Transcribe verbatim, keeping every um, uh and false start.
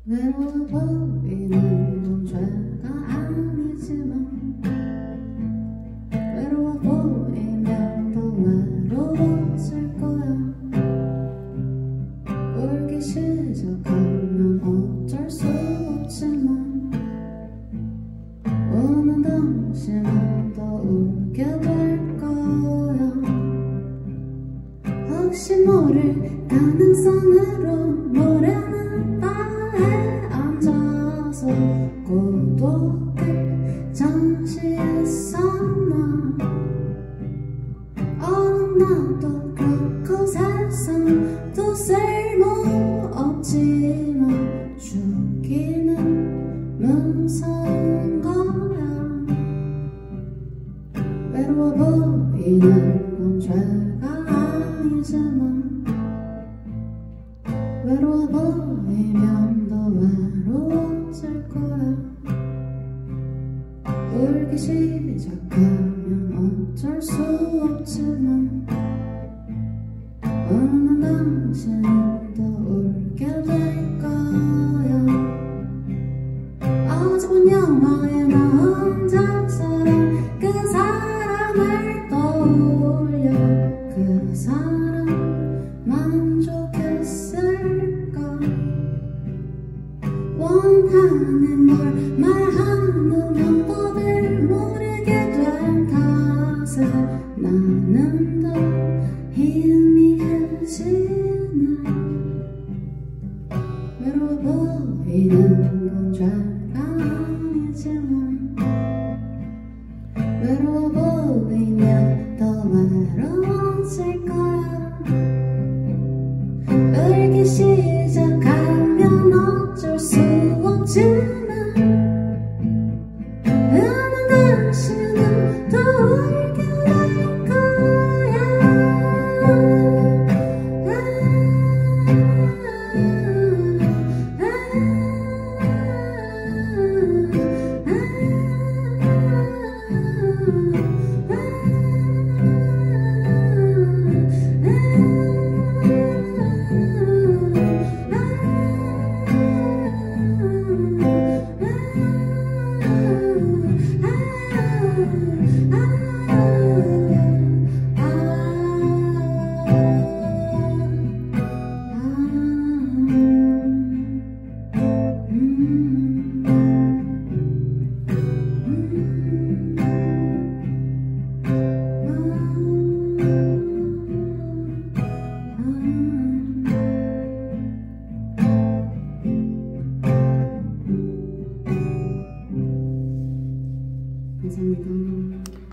외로워 보이는 건 죄가 아니지만 외로워 보이면 더 외로워질 거야. 울기 시작하면 어쩔 수 없지만 우는 당신은 더 울게 될 거야. 혹시 모를 가능성으로 모래는 바에 앉아서 고독을 잠시했었나. 어 나도 그렇고 세상도 쓸모없지만 죽기는 무서운 거야. 외로워 보이는 건 죄가 아니지만 외로워 보이면 더 외로워질 거야. 울기 시작하면 어쩔 수 없지만 우는 당신은 더 울게 될 거야. 어제 본 영화에 나 혼자서란 그 사람을 떠올려. 그 사람 만족했을까. 원하는 걸 말하는 방법을 모르게 된 탓에 나는 더 희미해지네. 외로워 보이는 건 죄가 아니지만 외로워 보이면 더 외로워질 거야. 울기 시작하면 어쩔 수 없지만 우는 당신은 더 울게 될 거야. 감사합니다.